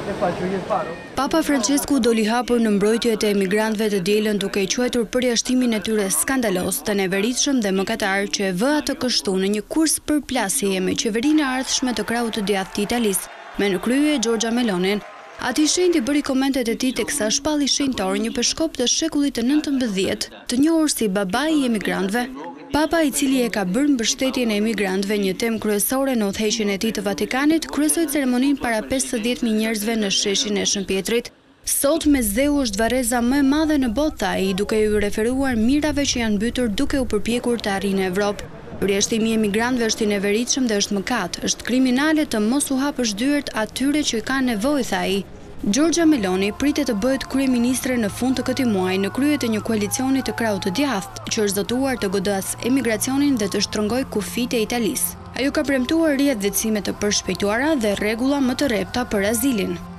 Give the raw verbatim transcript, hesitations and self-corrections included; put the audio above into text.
Papa Francesku doli hapur në mbrojtjet e emigrantëve të dielën duke i quajtur përjashtimin e tyre skandalos, të neveritshëm dhe mëkatar që e vë atë kështu në një kurs përplasjeje me qeverinë e ardhshme të krahut të djathtë të Italisë, me në krye Giorgia Melonin. Ati shenjti bëri komentet e tij teksa shpalli shenjtor një peshkop të shekullit të nëntëmbëdhjetë, të njohur si babai i emigrantëve. Papa, i cili e ka bërë mbështetjen e emigrantëve një temë kryesore në udhëheqjen e tij të Vatikanit, kryesoi ceremoninë para pesëdhjetë mijë njerëzve në sheshin e Shën Pjetrit. Sot me zeu është varreza më e madhe në botë, tha ai, duke u referuar mirave që janë mbytur duke u përpjekur të arrijnë Evropë. Përjashtimi i emigrantëve është i neveritshëm dhe është mëkat, është kriminale të mos u hapësh dyert atyre që kanë nevojë, tha ai. Giorgia Meloni pritet të bëhet kryeministre në fund të këtij muaji në krye të një koalicioni të krahut të djathtë që është zotuar të godasë emigracionin dhe të shtrëngojë kufitë e Italisë. Ajo ka premtuar riatëvecime të përshpejtuara dhe rregulla më të rrepta për azilin.